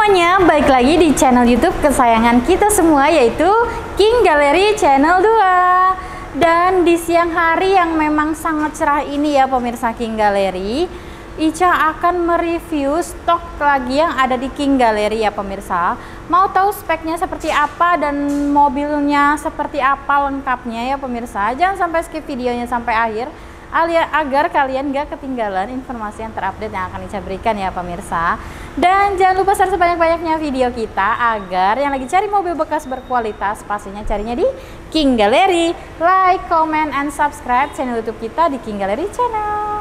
semuanya, balik lagi di channel YouTube kesayangan kita semua, yaitu King Gallery Channel 2. Dan di siang hari yang memang sangat cerah ini ya pemirsa King Gallery, Ica akan mereview stok lagi yang ada di King Gallery ya pemirsa. Mau tahu speknya seperti apa dan mobilnya seperti apa lengkapnya ya pemirsa, jangan sampai skip videonya sampai akhir agar kalian gak ketinggalan informasi yang terupdate yang akan Ica berikan ya pemirsa. Dan jangan lupa share sebanyak-banyaknya video kita agar yang lagi cari mobil bekas berkualitas pastinya carinya di King Gallery. Like, comment, and subscribe channel YouTube kita di King Gallery Channel.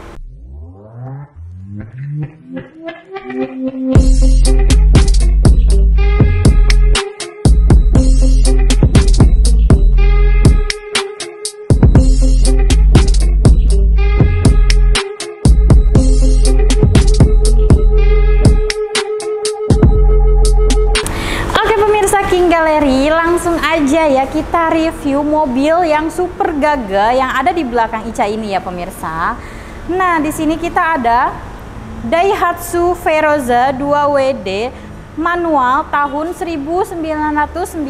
King Gallery, langsung aja ya kita review mobil yang super gagah yang ada di belakang Ica ini ya pemirsa. Nah, di sini kita ada Daihatsu Veroza 2WD manual tahun 1994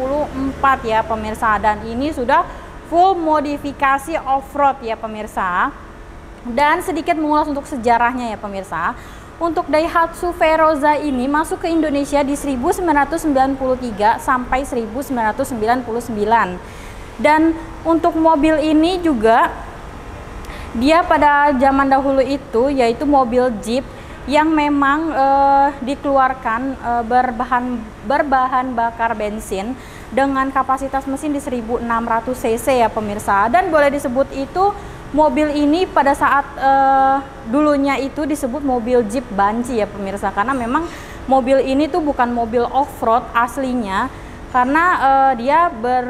ya pemirsa, dan ini sudah full modifikasi off-road ya pemirsa. Dan sedikit mengulas untuk sejarahnya ya pemirsa. Untuk Daihatsu Veroza ini masuk ke Indonesia di 1993 sampai 1999. Dan untuk mobil ini juga dia pada zaman dahulu itu yaitu mobil Jeep yang memang dikeluarkan berbahan bakar bensin dengan kapasitas mesin di 1600 cc ya pemirsa. Dan boleh disebut itu mobil ini pada saat dulunya itu disebut mobil Jeep banci ya pemirsa, karena memang mobil ini tuh bukan mobil off-road aslinya, karena dia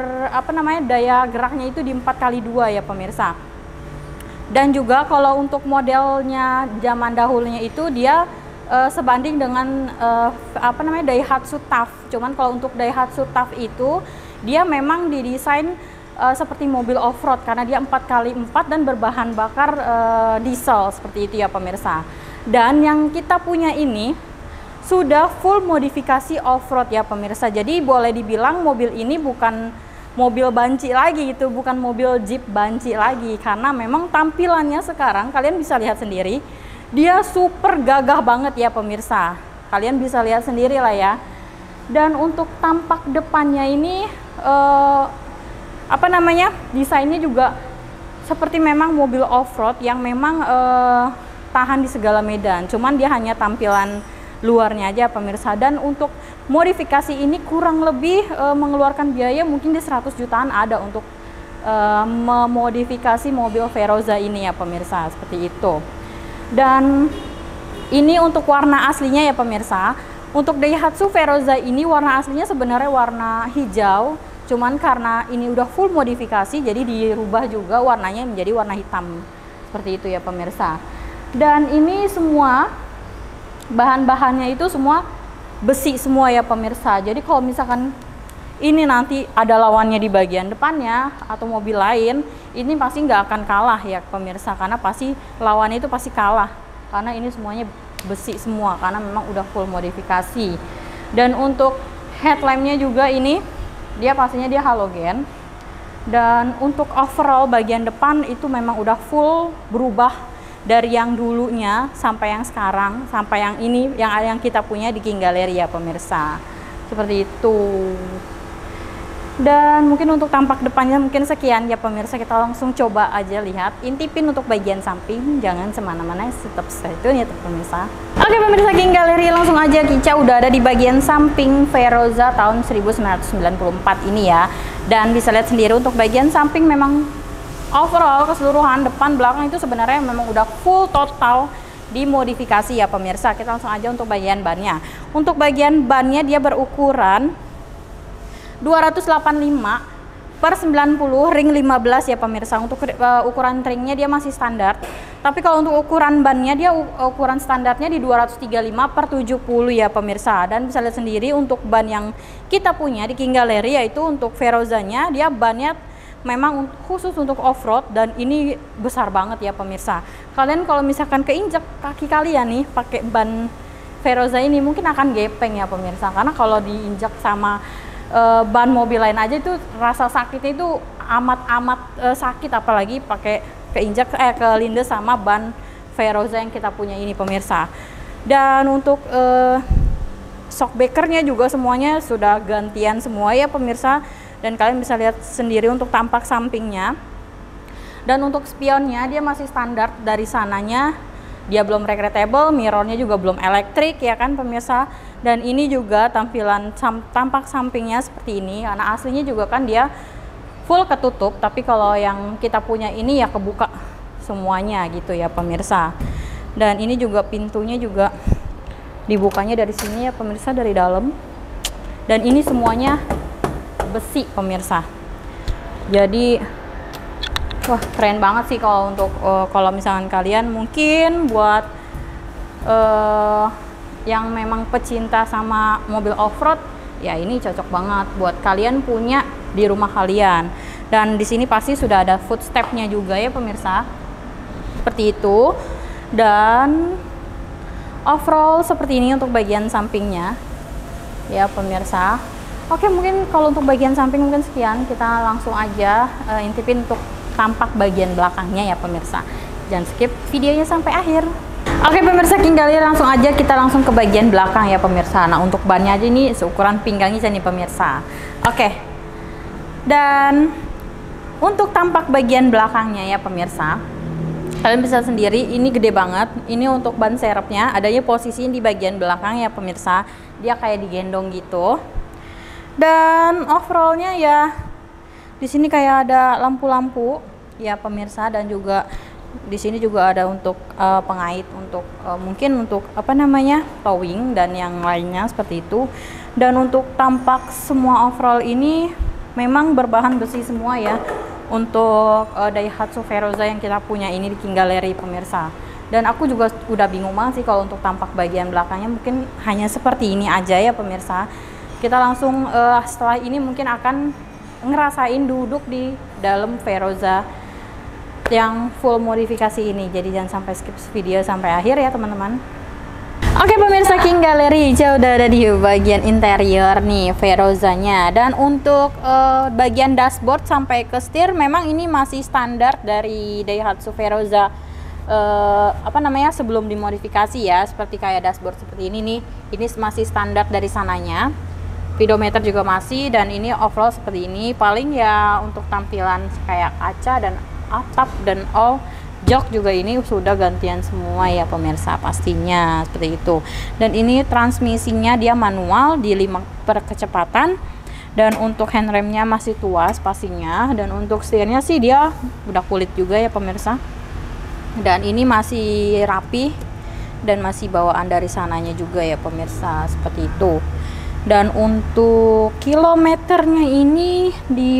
daya geraknya itu di 4x2 ya pemirsa. Dan juga kalau untuk modelnya zaman dahulunya itu dia sebanding dengan Daihatsu TAF. Cuman kalau untuk Daihatsu TAF itu dia memang didesain seperti mobil off-road karena dia 4x4 dan berbahan bakar diesel seperti itu ya pemirsa. Dan yang kita punya ini sudah full modifikasi off-road ya pemirsa. Jadi boleh dibilang mobil ini bukan mobil banci lagi gitu, bukan mobil Jeep banci lagi, karena memang tampilannya sekarang kalian bisa lihat sendiri, dia super gagah banget ya pemirsa. Kalian bisa lihat sendiri lah ya. Dan untuk tampak depannya ini desainnya juga seperti memang mobil off-road yang memang tahan di segala medan, cuman dia hanya tampilan luarnya aja pemirsa. Dan untuk modifikasi ini kurang lebih mengeluarkan biaya mungkin di 100 jutaan ada untuk memodifikasi mobil Veroza ini ya pemirsa, seperti itu. Dan ini untuk warna aslinya ya pemirsa. Untuk Daihatsu Veroza ini warna aslinya sebenarnya warna hijau, cuman karena ini udah full modifikasi jadi dirubah juga warnanya menjadi warna hitam seperti itu ya pemirsa. Dan ini semua bahan-bahannya itu semua besi semua ya pemirsa. Jadi kalau misalkan ini nanti ada lawannya di bagian depannya atau mobil lain, ini pasti nggak akan kalah ya pemirsa, karena pasti lawannya itu pasti kalah karena ini semuanya besi semua karena memang udah full modifikasi. Dan untuk headlampnya juga ini dia pastinya dia halogen. Dan untuk overall bagian depan itu memang udah full berubah dari yang dulunya sampai yang sekarang, sampai yang ini yang kita punya di King Gallery ya pemirsa, seperti itu. Dan mungkin untuk tampak depannya mungkin sekian ya pemirsa, kita langsung coba aja lihat, intipin untuk bagian samping, jangan semana-mana, tetap stay tune ya pemirsa. Oke pemirsa King Gallery, langsung aja Ica udah ada di bagian samping Veroza tahun 1994 ini ya. Dan bisa lihat sendiri untuk bagian samping memang overall keseluruhan depan belakang itu sebenarnya memang udah full total dimodifikasi ya pemirsa. Kita langsung aja untuk bagian bannya. Untuk bagian bannya dia berukuran 285/90 ring 15 ya pemirsa. Untuk ukuran ringnya dia masih standar, tapi kalau untuk ukuran bannya dia ukuran standarnya di 235/70 ya pemirsa. Dan bisa lihat sendiri untuk ban yang kita punya di King Gallery yaitu untuk Verozanya, dia bannya memang khusus untuk off-road dan ini besar banget ya pemirsa. Kalian kalau misalkan keinjak kaki kalian nih pakai ban Veroza ini mungkin akan gepeng ya pemirsa, karena kalau diinjak sama ban mobil lain aja itu rasa sakitnya itu amat sakit, apalagi pakai kelindes sama ban Veroza yang kita punya ini pemirsa. Dan untuk shockbreakernya juga semuanya sudah gantian semua ya pemirsa, dan kalian bisa lihat sendiri untuk tampak sampingnya. Dan untuk spionnya dia masih standar dari sananya, dia belum regretable, mirrornya juga belum elektrik ya kan pemirsa. Dan ini juga tampilan tampak sampingnya seperti ini, karena aslinya juga kan dia full ketutup, tapi kalau yang kita punya ini ya kebuka semuanya gitu ya pemirsa. Dan ini juga pintunya juga dibukanya dari sini ya pemirsa, dari dalam. Dan ini semuanya besi pemirsa, jadi wah keren banget sih kalau untuk kalau misalkan kalian mungkin buat yang memang pecinta sama mobil off-road ya, ini cocok banget buat kalian punya di rumah kalian. Dan di sini pasti sudah ada footstepnya juga ya pemirsa, seperti itu. Dan overall seperti ini untuk bagian sampingnya ya pemirsa. Oke, mungkin kalau untuk bagian samping mungkin sekian, kita langsung aja intipin untuk tampak bagian belakangnya ya pemirsa. Jangan skip videonya sampai akhir. Oke pemirsa, langsung aja kita langsung ke bagian belakang ya pemirsa. Nah untuk bannya aja ini seukuran pinggangnya nih pemirsa. Oke, dan untuk tampak bagian belakangnya ya pemirsa, kalian bisa sendiri, ini gede banget. Ini untuk ban serepnya, adanya posisi di bagian belakang ya pemirsa. Dia kayak digendong gitu. Dan overallnya ya di sini kayak ada lampu-lampu ya pemirsa, dan juga di sini juga ada untuk pengait untuk mungkin untuk apa namanya towing dan yang lainnya seperti itu. Dan untuk tampak semua overall ini memang berbahan besi semua ya untuk Daihatsu Veroza yang kita punya ini di King Gallery pemirsa. Dan aku juga udah bingung banget sih kalau untuk tampak bagian belakangnya, mungkin hanya seperti ini aja ya pemirsa. Kita langsung setelah ini mungkin akan ngerasain duduk di dalam Veroza yang full modifikasi ini. Jadi jangan sampai skip video sampai akhir ya teman-teman. Oke pemirsa, King Gallery udah ada di bagian interior nih Verozanya. Dan untuk bagian dashboard sampai ke setir memang ini masih standar dari Daihatsu Veroza apa namanya sebelum dimodifikasi ya, seperti kayak dashboard seperti ini nih. Ini masih standar dari sananya. Speedometer juga masih, dan ini overall seperti ini. Paling ya untuk tampilan kayak kaca dan atap dan all jok juga ini sudah gantian semua ya pemirsa, pastinya seperti itu. Dan ini transmisinya dia manual di 5 per kecepatan, dan untuk handremnya masih tuas pastinya. Dan untuk setirnya sih dia udah kulit juga ya pemirsa, dan ini masih rapi dan masih bawaan dari sananya juga ya pemirsa, seperti itu. Dan untuk kilometernya ini di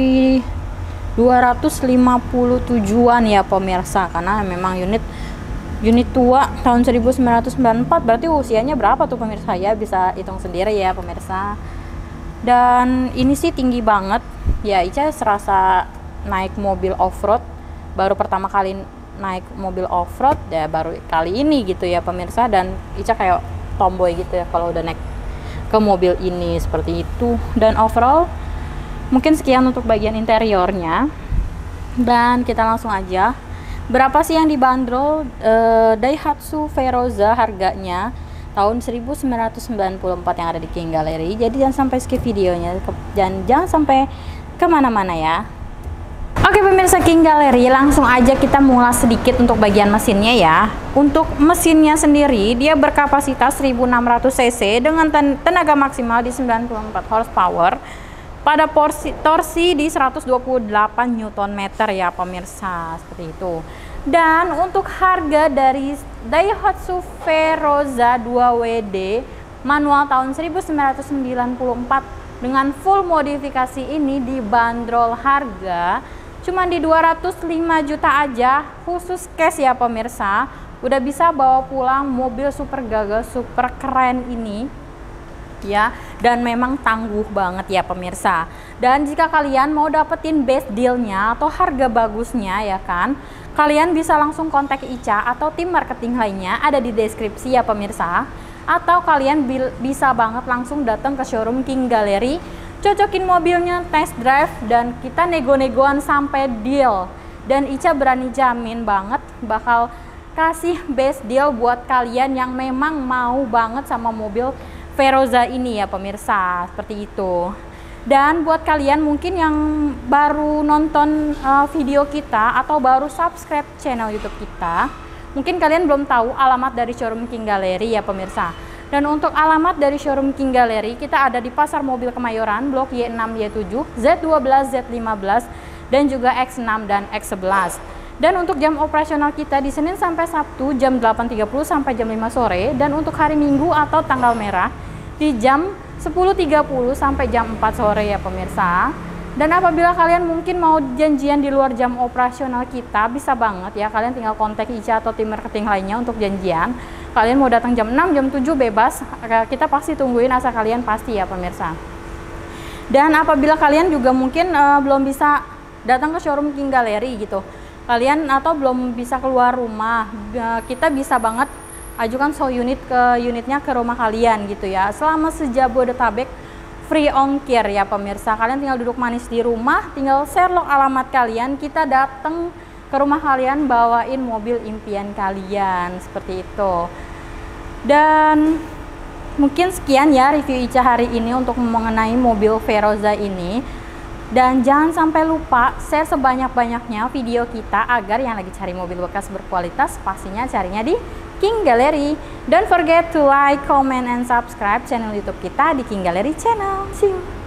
257-an ya pemirsa, karena memang unit tua tahun 1994, berarti usianya berapa tuh pemirsa ya, bisa hitung sendiri ya pemirsa. Dan ini sih tinggi banget ya, Ica serasa naik mobil off-road, baru pertama kali naik mobil off-road ya, baru kali ini gitu ya pemirsa. Dan Ica kayak tomboy gitu ya kalau udah naik ke mobil ini, seperti itu. Dan overall mungkin sekian untuk bagian interiornya, dan kita langsung aja. Berapa sih yang dibanderol Daihatsu Veroza harganya tahun 1994 yang ada di King Gallery? Jadi jangan sampai skip videonya, dan jangan sampai kemana-mana ya. Oke pemirsa King Gallery, langsung aja kita mengulas sedikit untuk bagian mesinnya ya. Untuk mesinnya sendiri dia berkapasitas 1600 cc dengan tenaga maksimal di 94 horsepower pada torsi di 128 Nm ya pemirsa, seperti itu. Dan untuk harga dari Daihatsu Veroza 2WD manual tahun 1994 dengan full modifikasi ini dibanderol harga cuma di 205 juta aja, khusus cash ya pemirsa. Udah bisa bawa pulang mobil super gagah, super keren ini ya, dan memang tangguh banget ya pemirsa. Dan jika kalian mau dapetin best dealnya atau harga bagusnya ya kan, kalian bisa langsung kontak Ica atau tim marketing lainnya, ada di deskripsi ya pemirsa. atau kalian bisa banget langsung datang ke showroom King Gallery, cocokin mobilnya, test drive, dan kita nego-negoan sampai deal. Dan Ica berani jamin banget bakal kasih best deal buat kalian yang memang mau banget sama mobil Veroza ini ya pemirsa, seperti itu. Dan buat kalian mungkin yang baru nonton video kita atau baru subscribe channel YouTube kita, mungkin kalian belum tahu alamat dari showroom King Gallery ya pemirsa. Dan untuk alamat dari showroom King Gallery, kita ada di Pasar Mobil Kemayoran, Blok Y6, Y7, Z12, Z15, dan juga X6 dan X11. Dan untuk jam operasional kita di Senin sampai Sabtu jam 8.30 sampai jam 5 sore, dan untuk hari Minggu atau tanggal merah di jam 10.30 sampai jam 4 sore ya pemirsa. Dan apabila kalian mungkin mau janjian di luar jam operasional kita, bisa banget ya, kalian tinggal kontak Ica atau tim marketing lainnya untuk janjian. Kalian mau datang jam 6, jam 7 bebas, kita pasti tungguin asal kalian pasti ya pemirsa. Dan apabila kalian juga mungkin belum bisa datang ke showroom King Gallery gitu, kalian atau belum bisa keluar rumah, kita bisa banget ajukan show unit ke unitnya ke rumah kalian gitu ya. Selama sejabodetabek free ongkir ya pemirsa. Kalian tinggal duduk manis di rumah, tinggal share log alamat kalian, kita datang ke rumah kalian bawain mobil impian kalian, seperti itu. Dan mungkin sekian ya review Ica hari ini untuk mengenai mobil Veroza ini. Dan jangan sampai lupa share sebanyak-banyaknya video kita agar yang lagi cari mobil bekas berkualitas pastinya carinya di King Gallery. Don't forget to like, comment, and subscribe channel YouTube kita di King Gallery Channel. See you.